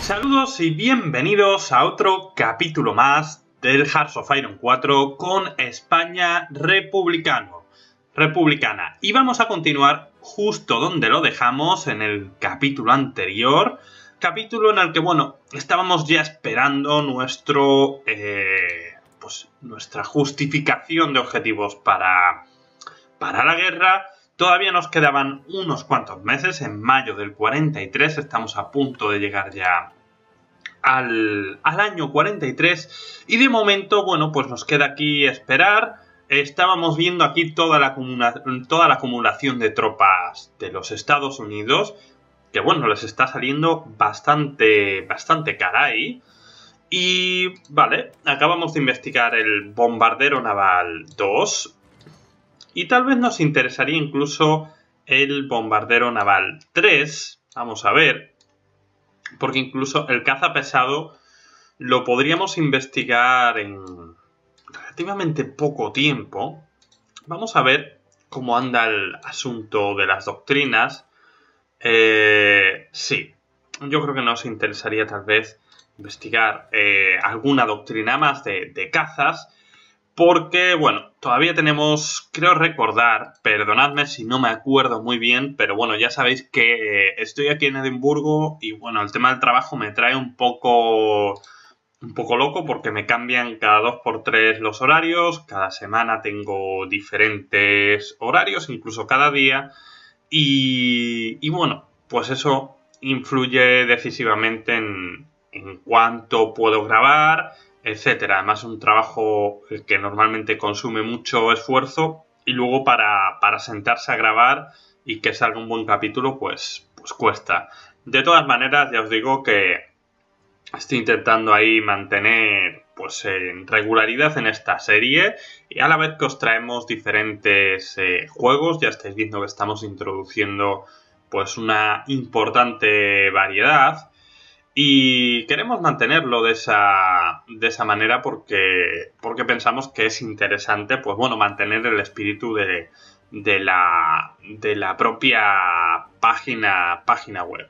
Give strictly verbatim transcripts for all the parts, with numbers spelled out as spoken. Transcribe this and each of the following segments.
Saludos y bienvenidos a otro capítulo más del Hearts of Iron cuatro con España republicano, republicana. Y vamos a continuar justo donde lo dejamos en el capítulo anterior. Capítulo en el que, bueno, estábamos ya esperando nuestro, eh, pues, nuestra justificación de objetivos para, para la guerra. Todavía nos quedaban unos cuantos meses, en mayo del cuarenta y tres, estamos a punto de llegar ya al, al año cuarenta y tres y de momento, bueno, pues nos queda aquí esperar. Estábamos viendo aquí toda la, toda la acumulación de tropas de los Estados Unidos, que bueno, les está saliendo bastante, bastante cara ahí. Y vale, acabamos de investigar el bombardero naval dos. Y tal vez nos interesaría incluso el bombardero naval tres. Vamos a ver. Porque incluso el caza pesado lo podríamos investigar en relativamente poco tiempo. Vamos a ver cómo anda el asunto de las doctrinas. Eh, sí, yo creo que nos interesaría tal vez investigar eh, alguna doctrina más de, de cazas. Porque, bueno, todavía tenemos, creo recordar, perdonadme si no me acuerdo muy bien, pero bueno, ya sabéis que eh, estoy aquí en Edimburgo y bueno, el tema del trabajo me trae un poco, un poco loco porque me cambian cada dos por tres los horarios, cada semana tengo diferentes horarios, incluso cada día, y, y bueno, pues eso influye decisivamente en, en cuánto puedo grabar, etcétera. Además, un trabajo que normalmente consume mucho esfuerzo y luego para, para sentarse a grabar y que salga un buen capítulo, pues, pues cuesta. De todas maneras, ya os digo que estoy intentando ahí mantener pues en regularidad en esta serie y a la vez que os traemos diferentes eh, juegos. Ya estáis viendo que estamos introduciendo pues una importante variedad. Y queremos mantenerlo de esa, de esa manera porque, porque pensamos que es interesante, pues bueno, mantener el espíritu de, de, la, de la propia página, página web.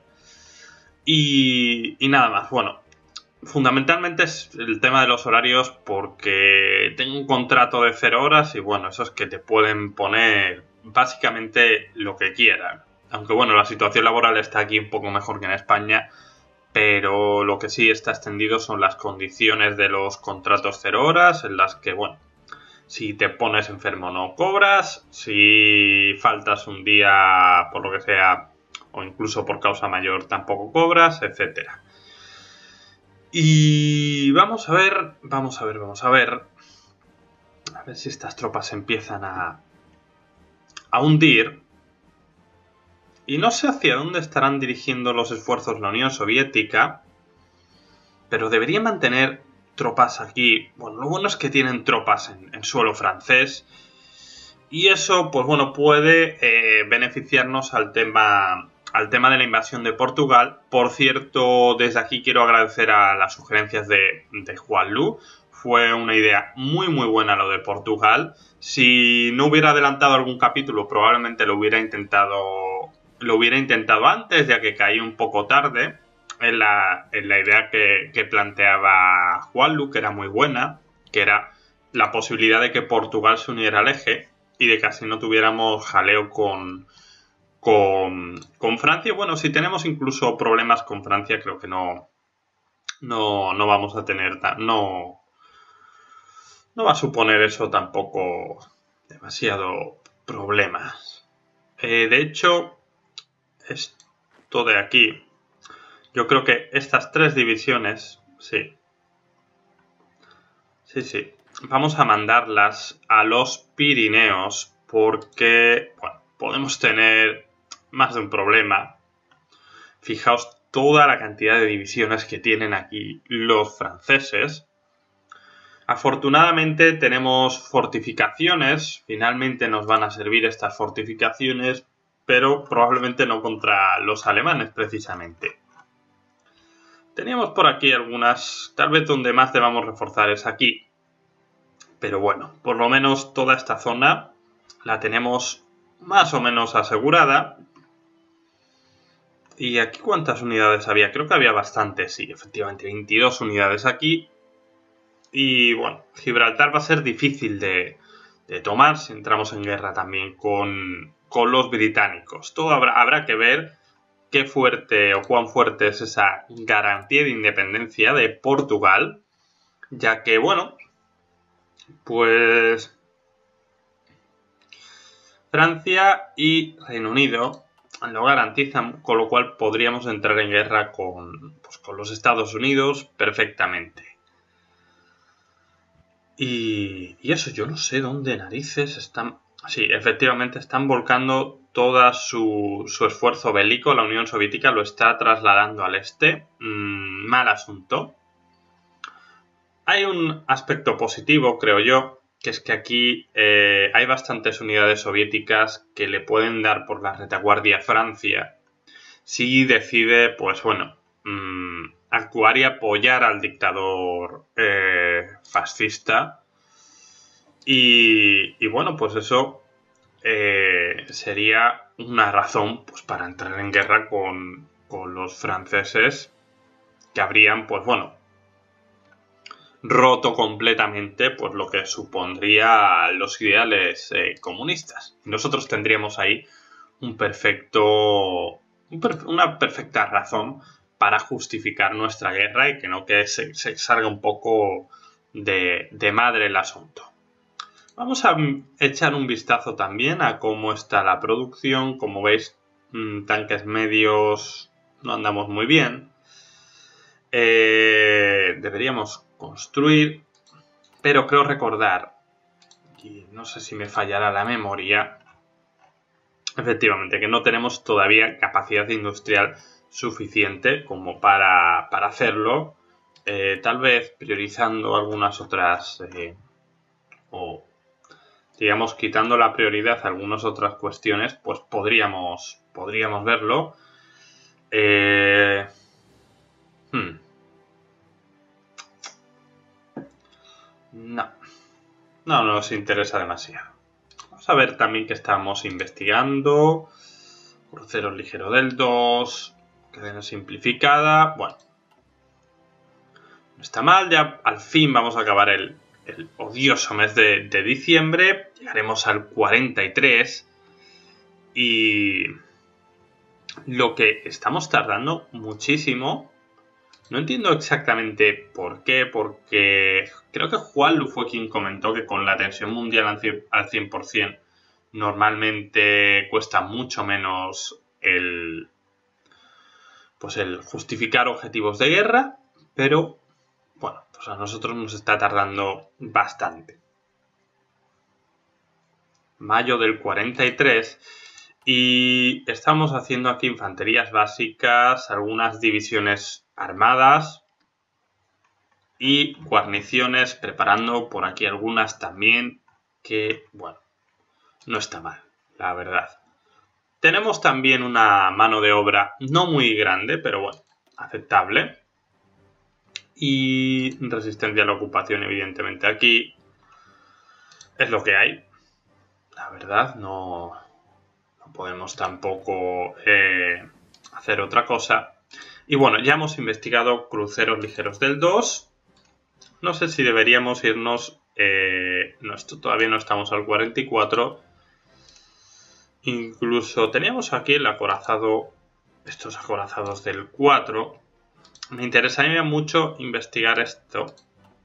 Y, y nada más, bueno, fundamentalmente es el tema de los horarios porque tengo un contrato de cero horas y bueno, eso es que te pueden poner básicamente lo que quieran. Aunque bueno, la situación laboral está aquí un poco mejor que en España. Pero lo que sí está extendido son las condiciones de los contratos cero horas, en las que, bueno, si te pones enfermo no cobras, si faltas un día por lo que sea, o incluso por causa mayor tampoco cobras, etcétera. Y vamos a ver, vamos a ver, vamos a ver. A ver si estas tropas empiezan a, a hundir. Y no sé hacia dónde estarán dirigiendo los esfuerzos la Unión Soviética, pero debería mantener tropas aquí. Bueno, lo bueno es que tienen tropas en, en suelo francés y eso, pues bueno, puede eh, beneficiarnos al tema, al tema de la invasión de Portugal. Por cierto, desde aquí quiero agradecer a las sugerencias de, de Juan Lu. Fue una idea muy muy buena lo de Portugal. Si no hubiera adelantado algún capítulo, probablemente lo hubiera intentado... Lo hubiera intentado antes, ya que caí un poco tarde en la, en la idea que, que planteaba Juanlu, que era muy buena, que era la posibilidad de que Portugal se uniera al eje y de que así no tuviéramos jaleo con, con, con Francia. Bueno, si tenemos incluso problemas con Francia, creo que no, no, no vamos a tener... No, no va a suponer eso tampoco demasiado problemas. Eh, de hecho... Esto de aquí, yo creo que estas tres divisiones, sí, sí, sí, vamos a mandarlas a los Pirineos porque, bueno, podemos tener más de un problema. Fijaos toda la cantidad de divisiones que tienen aquí los franceses. Afortunadamente tenemos fortificaciones, finalmente nos van a servir estas fortificaciones, pero probablemente no contra los alemanes precisamente. Teníamos por aquí algunas, tal vez donde más debamos reforzar es aquí. Pero bueno, por lo menos toda esta zona la tenemos más o menos asegurada. ¿Y aquí cuántas unidades había? Creo que había bastantes, sí, efectivamente, veintidós unidades aquí. Y bueno, Gibraltar va a ser difícil de, de tomar si entramos en guerra también con, con los británicos. Todo habrá, habrá que ver qué fuerte o cuán fuerte es esa garantía de independencia de Portugal, ya que, bueno, pues Francia y Reino Unido lo garantizan, con lo cual podríamos entrar en guerra con, pues, con los Estados Unidos perfectamente. Y, y eso, yo no sé dónde narices están... Sí, efectivamente están volcando todo su, su esfuerzo bélico. La Unión Soviética lo está trasladando al este. Mm, mal asunto. Hay un aspecto positivo, creo yo, que es que aquí eh, hay bastantes unidades soviéticas que le pueden dar por la retaguardia a Francia si decide, pues bueno, mmm, actuar y apoyar al dictador eh, fascista. Y, y bueno, pues eso eh, sería una razón pues, para entrar en guerra con, con los franceses, que habrían, pues bueno, roto completamente pues lo que supondría los ideales eh, comunistas. Nosotros tendríamos ahí un perfecto, un perfe una perfecta razón para justificar nuestra guerra y que no que se, se salga un poco de, de madre el asunto. Vamos a echar un vistazo también a cómo está la producción. Como veis, mmm, tanques medios no andamos muy bien. Eh, deberíamos construir, pero creo recordar, y no sé si me fallará la memoria, efectivamente que no tenemos todavía capacidad industrial suficiente como para, para hacerlo. Eh, tal vez priorizando algunas otras eh, o digamos quitando la prioridad a algunas otras cuestiones, pues podríamos, podríamos verlo. Eh, hmm. No, no nos interesa demasiado. Vamos a ver también que estamos investigando. Cruceros ligeros del dos. Cadena simplificada. Bueno. No está mal. Ya al fin vamos a acabar el, el odioso mes de, de diciembre. Llegaremos al cuarenta y tres. Y lo que estamos tardando muchísimo. No entiendo exactamente por qué, porque creo que Juanlu fue quien comentó que con la tensión mundial al cien por cien normalmente cuesta mucho menos el, pues el justificar objetivos de guerra, pero bueno, pues a nosotros nos está tardando bastante. Mayo del cuarenta y tres y estamos haciendo aquí infanterías básicas, algunas divisiones armadas y guarniciones, preparando por aquí algunas también, que bueno, no está mal, la verdad. Tenemos también una mano de obra no muy grande, pero bueno, aceptable. Y resistencia a la ocupación, evidentemente, aquí es lo que hay. La verdad, no, no podemos tampoco eh, hacer otra cosa. Y bueno, ya hemos investigado cruceros ligeros del dos. No sé si deberíamos irnos... Eh, no, esto todavía no estamos al cuarenta y cuatro. Incluso teníamos aquí el acorazado... Estos acorazados del cuatro. Me interesaría mucho investigar esto.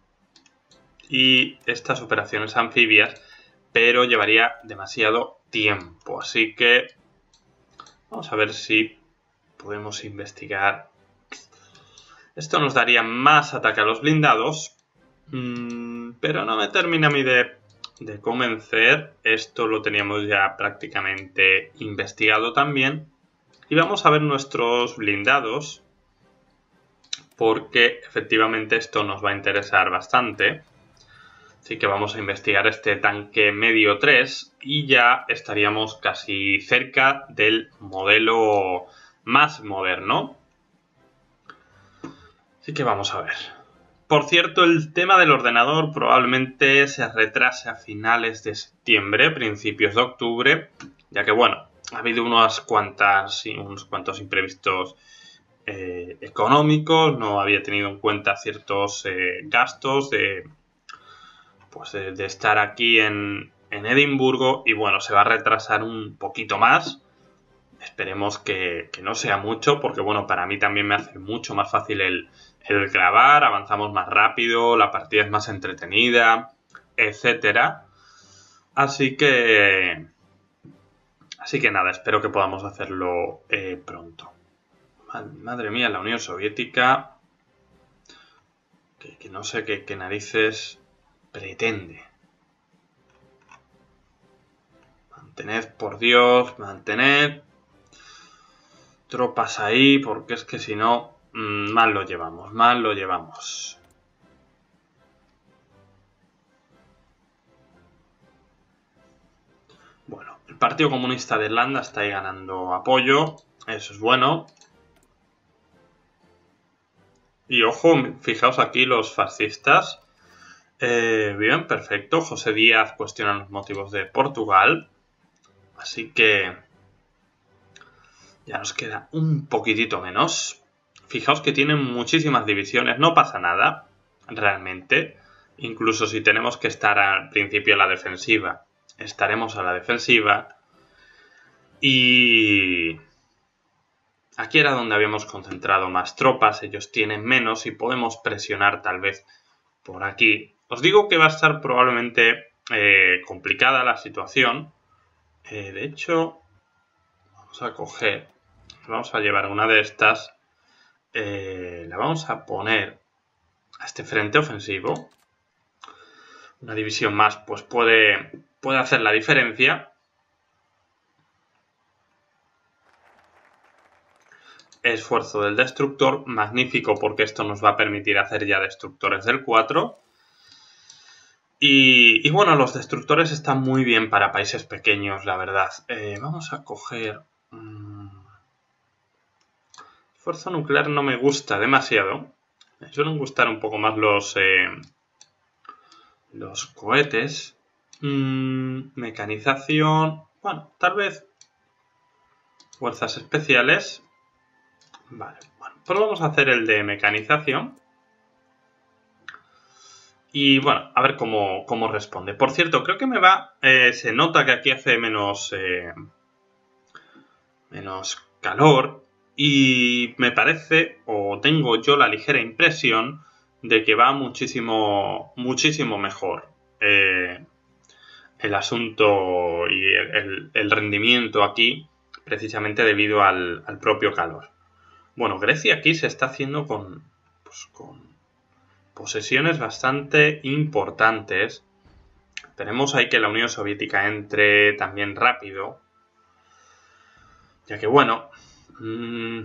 Y estas operaciones anfibias. Pero llevaría demasiado tiempo. Así que... Vamos a ver si podemos investigar. Esto nos daría más ataque a los blindados. Mmm, pero no me termina a mí de, de convencer. Esto lo teníamos ya prácticamente investigado también. Y vamos a ver nuestros blindados. Porque efectivamente esto nos va a interesar bastante. Así que vamos a investigar este tanque medio tres. Y ya estaríamos casi cerca del modelo más moderno. Así que vamos a ver. Por cierto, el tema del ordenador probablemente se retrase a finales de septiembre, principios de octubre, ya que bueno, ha habido unas cuantas, unos cuantos imprevistos eh, económicos, no había tenido en cuenta ciertos eh, gastos de, pues de, de estar aquí en, en Edimburgo y bueno, se va a retrasar un poquito más. Esperemos que, que no sea mucho porque bueno, para mí también me hace mucho más fácil el, el grabar, avanzamos más rápido, la partida es más entretenida, etcétera. Así que... Así que nada, espero que podamos hacerlo eh, pronto. Madre mía, la Unión Soviética... Que, que no sé qué, qué narices pretende. Mantened, por Dios, mantened tropas ahí, porque es que si no, mmm, mal lo llevamos, mal lo llevamos. Bueno, el Partido Comunista de Irlanda está ahí ganando apoyo, eso es bueno. Y ojo, fijaos aquí los fascistas. Eh, bien, perfecto. José Díaz cuestiona los motivos de Portugal. Así que ya nos queda un poquitito menos. Fijaos que tienen muchísimas divisiones. No pasa nada, realmente. Incluso si tenemos que estar al principio a la defensiva, estaremos a la defensiva. Y... aquí era donde habíamos concentrado más tropas, ellos tienen menos y podemos presionar tal vez por aquí. Os digo que va a estar probablemente eh, complicada la situación. Eh, de hecho, vamos a coger, vamos a llevar una de estas, eh, la vamos a poner a este frente ofensivo. Una división más pues puede, puede hacer la diferencia. Esfuerzo del destructor, magnífico porque esto nos va a permitir hacer ya destructores del cuatro. Y, y bueno, los destructores están muy bien para países pequeños, la verdad. Eh, vamos a coger... Mmm, esfuerzo nuclear no me gusta demasiado. Me suelen gustar un poco más los, eh, los cohetes. Mmm, mecanización... bueno, tal vez fuerzas especiales. Vale, bueno, pues vamos a hacer el de mecanización. Y bueno, a ver cómo, cómo responde. Por cierto, creo que me va... Eh, se nota que aquí hace menos... Eh, menos calor. Y me parece, o tengo yo la ligera impresión, de que va muchísimo, muchísimo mejor eh, el asunto y el, el, el rendimiento aquí, precisamente debido al, al propio calor. Bueno, Grecia aquí se está haciendo con, pues, con posesiones bastante importantes. Tenemos ahí que la Unión Soviética entre también rápido. Ya que bueno, mmm,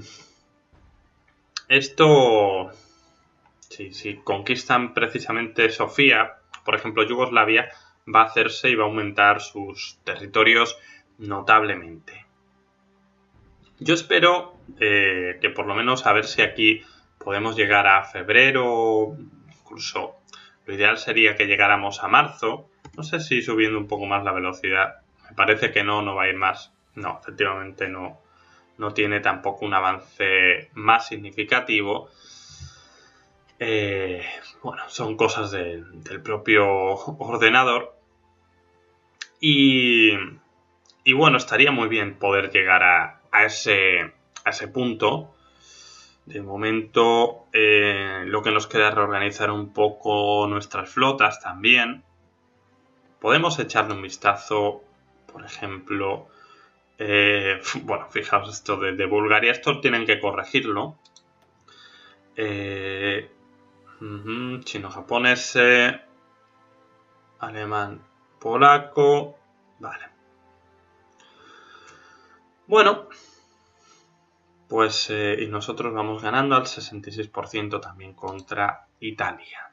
esto, si, si conquistan precisamente Sofía, por ejemplo Yugoslavia, va a hacerse y va a aumentar sus territorios notablemente. Yo espero eh, que por lo menos a ver si aquí podemos llegar a febrero, incluso lo ideal sería que llegáramos a marzo. No sé si subiendo un poco más la velocidad, me parece que no, no va a ir más. No, efectivamente no, no tiene tampoco un avance más significativo. Eh, bueno, son cosas de, del propio ordenador. Y, y bueno, estaría muy bien poder llegar a, a, ese, a ese punto. De momento, eh, lo que nos queda es reorganizar un poco nuestras flotas también. Podemos echarle un vistazo, por ejemplo... Eh, bueno, fijaos esto de, de Bulgaria, esto tienen que corregirlo. Eh, uh-huh, chino-japonés, alemán-polaco, vale. Bueno, pues eh, y nosotros vamos ganando al sesenta y seis por ciento también contra Italia.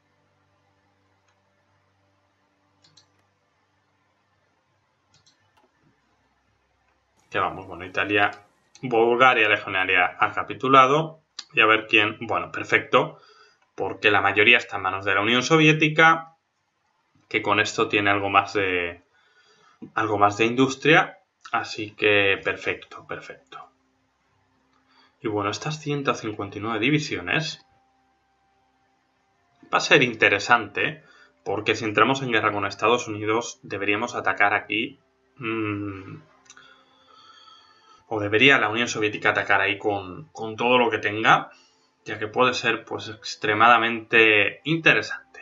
Que vamos, bueno, Italia, Bulgaria legionaria ha capitulado. Y a ver quién, bueno, perfecto, porque la mayoría está en manos de la Unión Soviética, que con esto tiene algo más de, algo más de industria. Así que perfecto, perfecto. Y bueno, estas ciento cincuenta y nueve divisiones va a ser interesante, porque si entramos en guerra con Estados Unidos deberíamos atacar aquí, mmm, o debería la Unión Soviética atacar ahí con, con todo lo que tenga, ya que puede ser pues extremadamente interesante.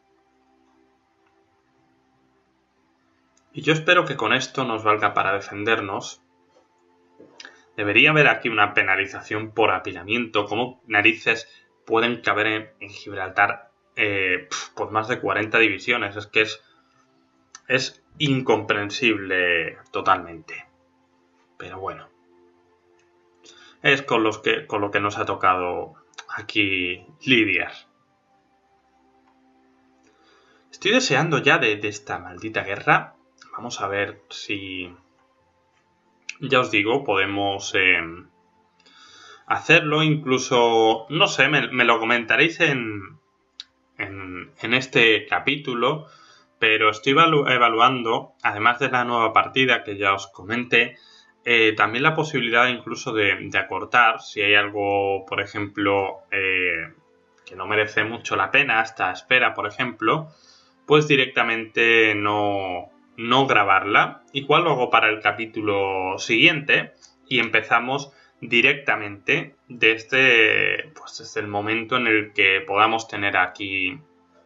Y yo espero que con esto nos valga para defendernos. Debería haber aquí una penalización por apilamiento. ¿Cómo narices pueden caber en, en Gibraltar eh, pues más de cuarenta divisiones? Es que es, es incomprensible totalmente. Pero bueno. Es con, los que, con lo que nos ha tocado aquí lidiar. Estoy deseando ya de, de esta maldita guerra. Vamos a ver si... Ya os digo, podemos eh, hacerlo. Incluso, no sé, me, me lo comentaréis en, en, en este capítulo. Pero estoy evalu evaluando, además de la nueva partida que ya os comenté, eh, también la posibilidad incluso de, de acortar. Si hay algo, por ejemplo, eh, que no merece mucho la pena, esta espera, por ejemplo, pues directamente no... no grabarla, igual lo hago para el capítulo siguiente y empezamos directamente desde, pues desde el momento en el que podamos tener aquí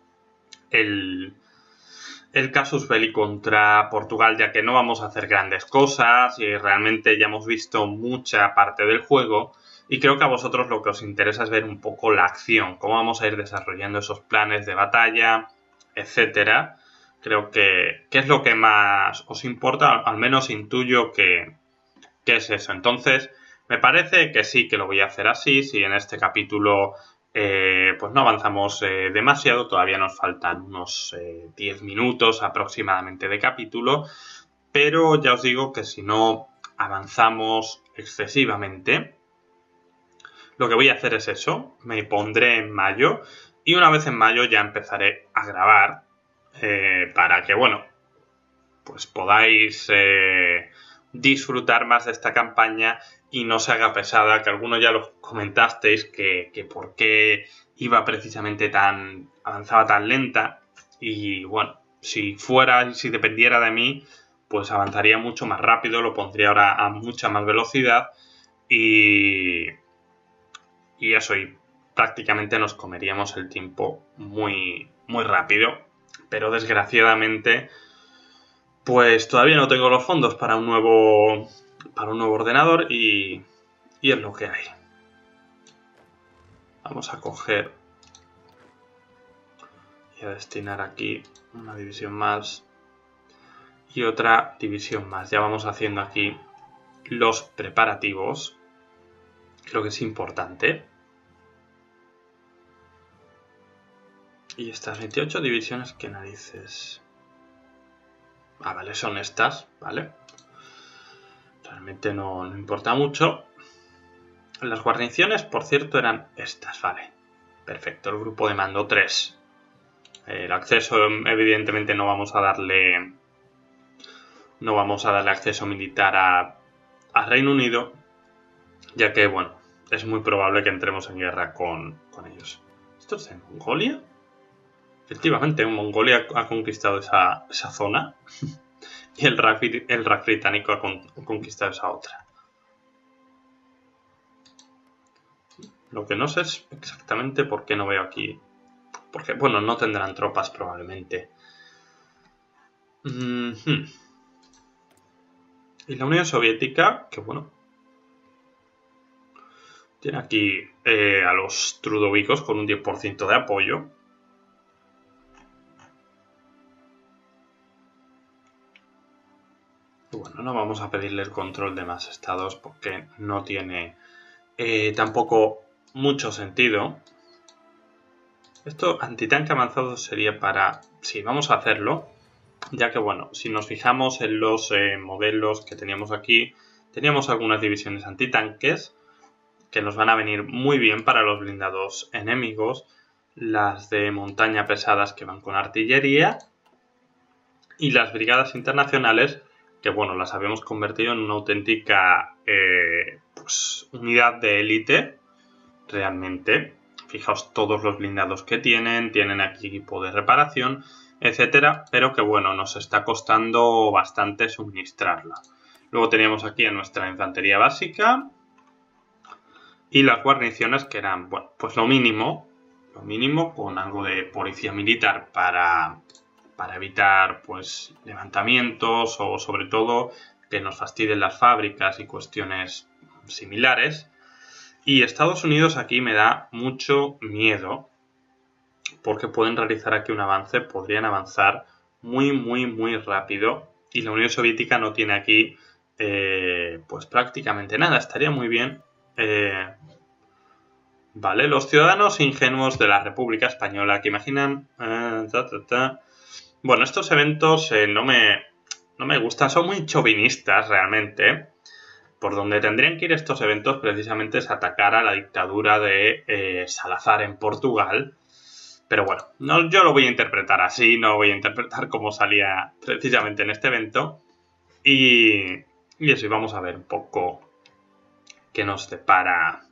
el, el casus belli contra Portugal, ya que no vamos a hacer grandes cosas y realmente ya hemos visto mucha parte del juego y creo que a vosotros lo que os interesa es ver un poco la acción, cómo vamos a ir desarrollando esos planes de batalla, etcétera. Creo que, que es lo que más os importa, al menos intuyo que, que es eso. Entonces, me parece que sí, que lo voy a hacer así. Si en este capítulo eh, pues no avanzamos eh, demasiado, todavía nos faltan unos eh, diez minutos aproximadamente de capítulo. Pero ya os digo que si no avanzamos excesivamente, lo que voy a hacer es eso. Me pondré en mayo y una vez en mayo ya empezaré a grabar. Eh, para que, bueno, pues podáis eh, disfrutar más de esta campaña y no se haga pesada, que algunos ya lo comentasteis, que, que por qué iba precisamente tan, avanzaba tan lenta, y bueno, si fuera, si dependiera de mí, pues avanzaría mucho más rápido, lo pondría ahora a mucha más velocidad, y, y eso, y prácticamente nos comeríamos el tiempo muy, muy rápido. Pero desgraciadamente, pues todavía no tengo los fondos para un nuevo, para un nuevo ordenador y, y es lo que hay. Vamos a coger y a destinar aquí una división más y otra división más. Ya vamos haciendo aquí los preparativos. Creo que es importante. Y estas veintiocho divisiones, ¿qué narices? Ah, vale, son estas, ¿vale? Realmente no, no importa mucho. Las guarniciones, por cierto, eran estas, vale. Perfecto, el grupo de mando tres. El acceso, evidentemente, no vamos a darle... No vamos a darle acceso militar a, a Reino Unido, ya que, bueno, es muy probable que entremos en guerra con, con ellos. ¿Esto es en Mongolia? Efectivamente, Mongolia ha conquistado esa, esa zona y el Raj, el Raj británico ha, con, ha conquistado esa otra. Lo que no sé es exactamente por qué no veo aquí. Porque, bueno, no tendrán tropas probablemente. Mm-hmm. Y la Unión Soviética, que bueno, tiene aquí eh, a los trudovicos con un diez por ciento de apoyo. Y bueno, no vamos a pedirle el control de más estados porque no tiene eh, tampoco mucho sentido. Esto antitanque avanzado sería para... Sí, vamos a hacerlo. Ya que, bueno, si nos fijamos en los eh, modelos que teníamos aquí, teníamos algunas divisiones antitanques que nos van a venir muy bien para los blindados enemigos, las de montaña pesadas que van con artillería y las brigadas internacionales que bueno, las habíamos convertido en una auténtica eh, pues, unidad de élite, realmente. Fijaos todos los blindados que tienen, tienen aquí equipo de reparación, etcétera, pero que bueno, nos está costando bastante suministrarla. Luego teníamos aquí a nuestra infantería básica y las guarniciones que eran, bueno, pues lo mínimo, lo mínimo con algo de policía militar para, para evitar pues levantamientos o sobre todo que nos fastidien las fábricas y cuestiones similares. Y Estados Unidos aquí me da mucho miedo porque pueden realizar aquí un avance, podrían avanzar muy, muy, muy rápido y la Unión Soviética no tiene aquí eh, pues prácticamente nada. Estaría muy bien. Eh, vale, los ciudadanos ingenuos de la República Española que imaginan... Eh, ta, ta, ta. Bueno, estos eventos eh, no, me, no me gustan, son muy chauvinistas realmente. Por donde tendrían que ir estos eventos precisamente es atacar a la dictadura de eh, Salazar en Portugal. Pero bueno, no, yo lo voy a interpretar así, no voy a interpretar como salía precisamente en este evento. Y, y eso, y vamos a ver un poco qué nos depara,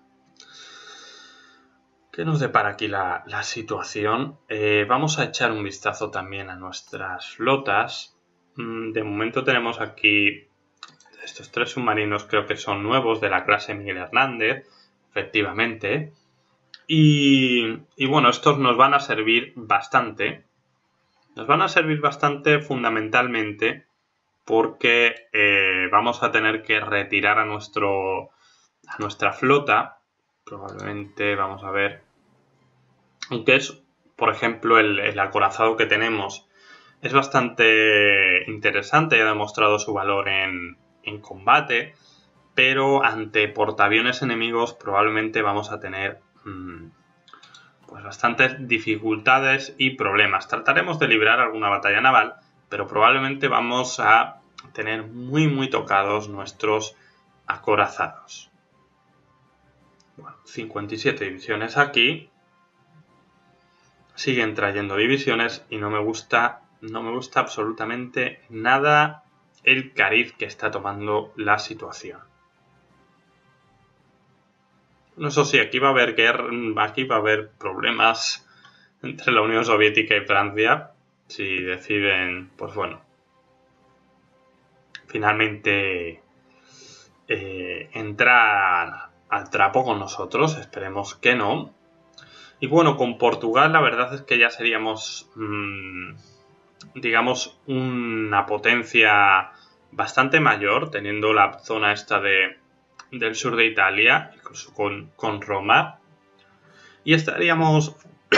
qué nos depara aquí la, la situación. Eh, vamos a echar un vistazo también a nuestras flotas. De momento tenemos aquí... Estos tres submarinos creo que son nuevos de la clase Miguel Hernández, efectivamente. Y, y bueno, estos nos van a servir bastante. Nos van a servir bastante fundamentalmente porque eh, vamos a tener que retirar a, nuestro, a nuestra flota. Probablemente, vamos a ver. Aunque es, por ejemplo, el, el acorazado que tenemos es bastante interesante y ha demostrado su valor en... en combate, pero ante portaaviones enemigos probablemente vamos a tener mmm, pues bastantes dificultades y problemas. Trataremos de librar alguna batalla naval, pero probablemente vamos a tener muy muy tocados nuestros acorazados. Bueno, cincuenta y siete divisiones aquí. Siguen trayendo divisiones y no me gusta, no me gusta absolutamente nada el cariz que está tomando la situación. No, eso sí, aquí va a haber guerra, aquí va a haber problemas entre la Unión Soviética y Francia si deciden, pues bueno, finalmente eh, entrar al trapo con nosotros. Esperemos que no. Y bueno, con Portugal la verdad es que ya seríamos, mmm, digamos, una potencia bastante mayor, teniendo la zona esta de, del sur de Italia, incluso con, con Roma. Y estaríamos,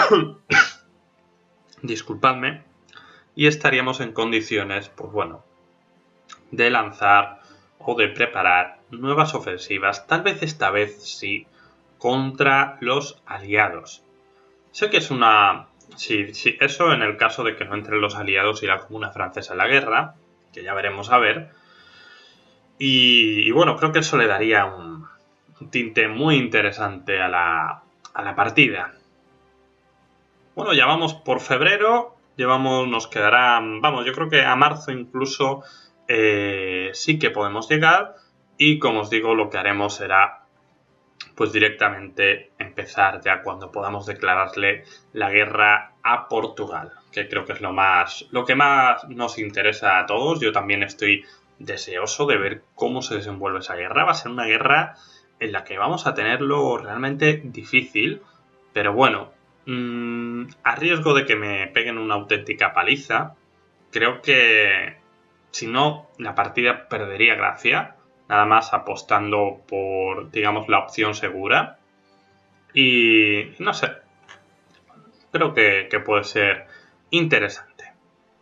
disculpadme, y estaríamos en condiciones, pues bueno, de lanzar o de preparar nuevas ofensivas, tal vez esta vez sí, contra los aliados. Sé que es una... Sí, sí, eso en el caso de que no entren los aliados y la Comuna Francesa en la guerra, que ya veremos a ver. Y, y bueno, creo que eso le daría un, un tinte muy interesante a la, a la partida. Bueno, ya vamos por febrero, llevamos, nos quedará, vamos, yo creo que a marzo incluso eh, sí que podemos llegar. Y como os digo, lo que haremos será pues directamente empezar ya cuando podamos declararle la guerra a Portugal, que creo que es lo más, lo que más nos interesa a todos. Yo también estoy deseoso de ver cómo se desenvuelve esa guerra. Va a ser una guerra en la que vamos a tenerlo realmente difícil, pero bueno, mmm, a riesgo de que me peguen una auténtica paliza, creo que si no, la partida perdería gracia. Nada más apostando por, digamos, la opción segura. Y no sé, creo que, que puede ser interesante.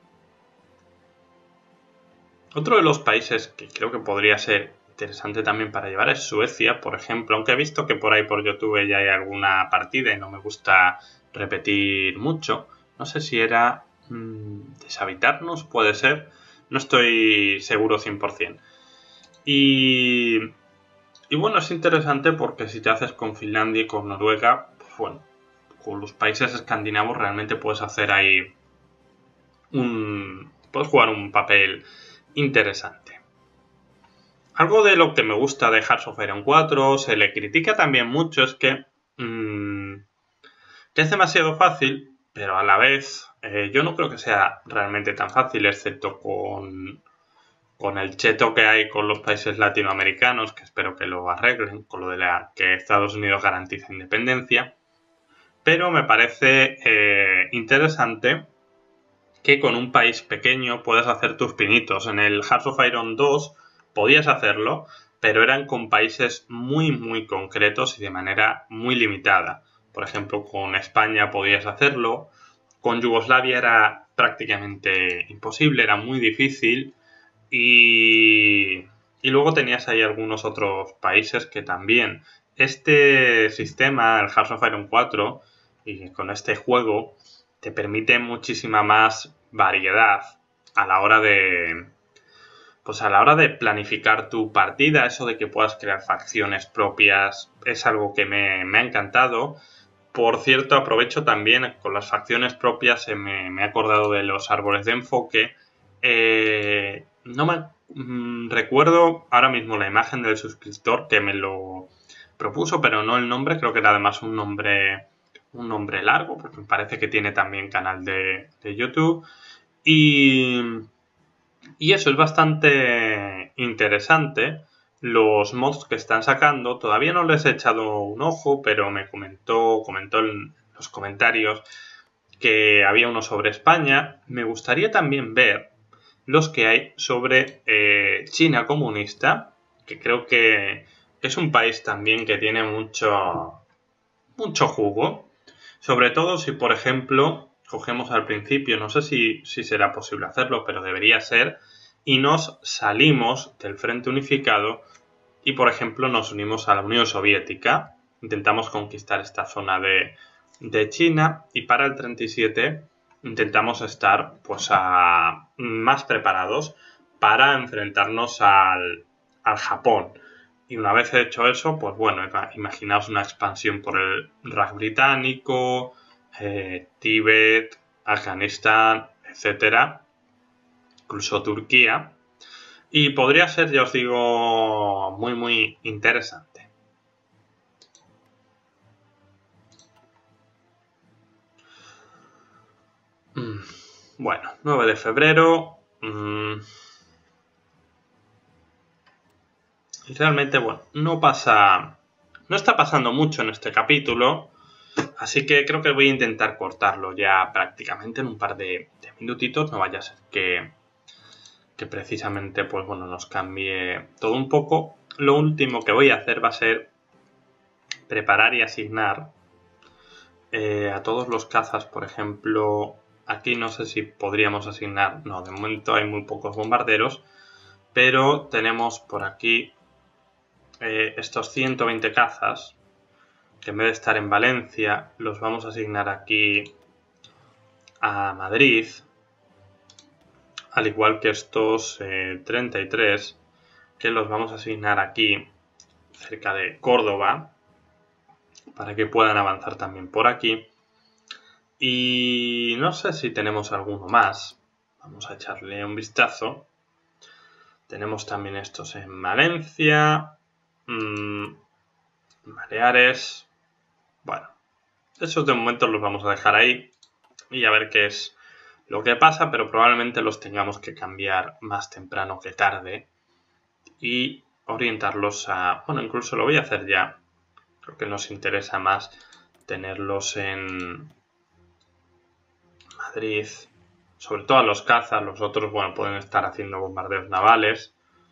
Otro de los países que creo que podría ser interesante también para llevar es Suecia, por ejemplo. Aunque he visto que por ahí por YouTube ya hay alguna partida y no me gusta repetir mucho. No sé si era mmm, deshabitarnos, puede ser. No estoy seguro cien por cien. Y, y bueno, es interesante porque si te haces con Finlandia y con Noruega, pues bueno, con los países escandinavos realmente puedes hacer ahí un... puedes jugar un papel interesante. algo de lo que me gusta de Hearts of Iron cuatro, se le critica también mucho, es que, mmm, que es demasiado fácil, pero a la vez eh, yo no creo que sea realmente tan fácil, excepto con, con el cheto que hay con los países latinoamericanos, que espero que lo arreglen, con lo de la, que Estados Unidos garantiza independencia. Pero me parece eh, interesante que con un país pequeño puedas hacer tus pinitos. En el Hearts of Iron dos podías hacerlo, pero eran con países muy muy concretos y de manera muy limitada. Por ejemplo, con España podías hacerlo, con Yugoslavia era prácticamente imposible, era muy difícil y, y luego tenías ahí algunos otros países que también. Este sistema, el Hearts of Iron cuatro, y con este juego te permite muchísima más variedad a la hora de pues a la hora de planificar tu partida. Eso de que puedas crear facciones propias es algo que me, me ha encantado. Por cierto, aprovecho también con las facciones propias, eh, me, me he acordado de los árboles de enfoque. Eh, no me mmm, recuerdo ahora mismo la imagen del suscriptor que me lo propuso, pero no el nombre. Creo que era además un nombre un nombre largo, porque me parece que tiene también canal de, de YouTube. Y, y eso es bastante interesante. Los mods que están sacando, todavía no les he echado un ojo, pero me comentó, comentó en los comentarios que había uno sobre España. Me gustaría también ver los que hay sobre eh, China comunista, que creo que es un país también que tiene mucho, mucho jugo. Sobre todo si, por ejemplo, cogemos al principio, no sé si, si será posible hacerlo, pero debería ser, y nos salimos del Frente Unificado y, por ejemplo, nos unimos a la Unión Soviética. Intentamos conquistar esta zona de, de China y para el treinta y siete intentamos estar pues a, más preparados para enfrentarnos al, al Japón. Y una vez hecho eso, pues bueno, imaginaos una expansión por el Raj británico, eh, Tíbet, Afganistán, etcétera, incluso Turquía. Y podría ser, ya os digo, muy muy interesante. Mm, bueno, nueve de febrero. Mm, y realmente, bueno, no pasa... No está pasando mucho en este capítulo. Así que creo que voy a intentar cortarlo ya prácticamente en un par de, de minutitos. No vaya a ser que, que precisamente pues bueno, nos cambie todo un poco. Lo último que voy a hacer va a ser preparar y asignar eh, a todos los cazas. Por ejemplo, aquí no sé si podríamos asignar... No, de momento hay muy pocos bombarderos. Pero tenemos por aquí eh, estos ciento veinte cazas, que en vez de estar en Valencia, los vamos a asignar aquí a Madrid, al igual que estos eh, treinta y tres, que los vamos a asignar aquí, cerca de Córdoba, para que puedan avanzar también por aquí. Y no sé si tenemos alguno más. Vamos a echarle un vistazo. Tenemos también estos en Valencia, mmm, Baleares. Bueno, esos de momento los vamos a dejar ahí y a ver qué es lo que pasa, pero probablemente los tengamos que cambiar más temprano que tarde y orientarlos a... Bueno, incluso lo voy a hacer ya. Creo que nos interesa más tenerlos en Madrid, sobre todo a los cazas. Los otros, bueno, pueden estar haciendo bombardeos navales.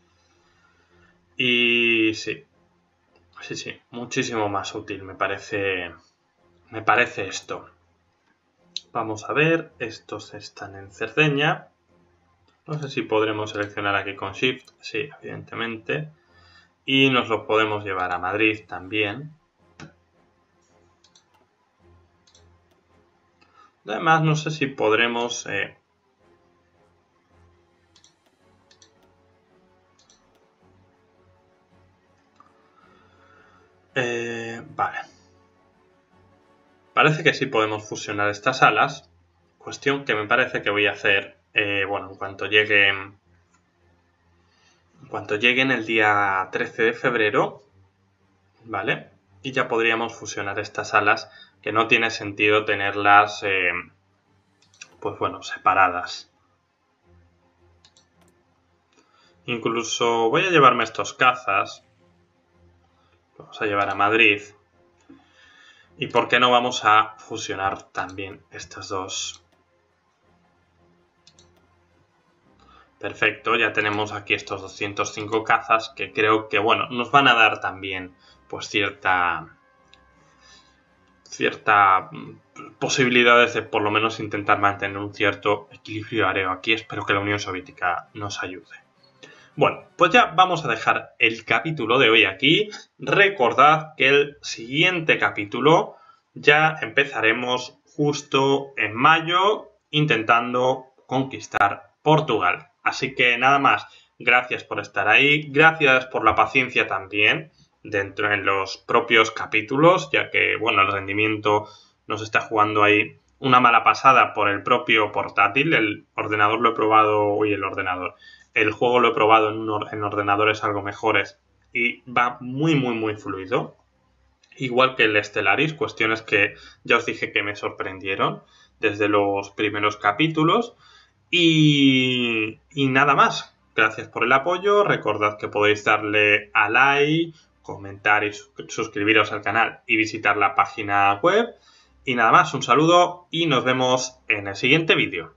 Y sí, sí, sí, muchísimo más útil me parece, me parece esto. Vamos a ver, estos están en Cerdeña. No sé si podremos seleccionar aquí con Shift. Sí, evidentemente. Y nos lo podemos llevar a Madrid también. Además, no sé si podremos... Eh... Eh, vale. Parece que sí podemos fusionar estas alas. Cuestión que me parece que voy a hacer... Eh, bueno, en cuanto llegue... En en cuanto lleguen el día trece de febrero, ¿vale? Y ya podríamos fusionar estas salas, que no tiene sentido tenerlas, eh, pues bueno, separadas. Incluso voy a llevarme estos cazas. Vamos a llevar a Madrid. ¿Y por qué no vamos a fusionar también estas dos? Perfecto, ya tenemos aquí estos doscientos cinco cazas que creo que, bueno, nos van a dar también pues cierta cierta posibilidades de por lo menos intentar mantener un cierto equilibrio aéreo aquí. Espero que la Unión Soviética nos ayude. Bueno, pues ya vamos a dejar el capítulo de hoy aquí. Recordad que el siguiente capítulo ya empezaremos justo en mayo intentando conquistar Portugal. Así que nada más, gracias por estar ahí, gracias por la paciencia también dentro en los propios capítulos, ya que, bueno, el rendimiento nos está jugando ahí una mala pasada por el propio portátil. El ordenador lo he probado, hoy el ordenador, el juego lo he probado en, un, en ordenadores algo mejores y va muy, muy, muy fluido. Igual que el Stellaris, cuestiones que ya os dije que me sorprendieron desde los primeros capítulos. Y, y nada más. Gracias por el apoyo. Recordad que podéis darle a like, comentar y suscribiros al canal y visitar la página web. Y nada más, un saludo y nos vemos en el siguiente vídeo.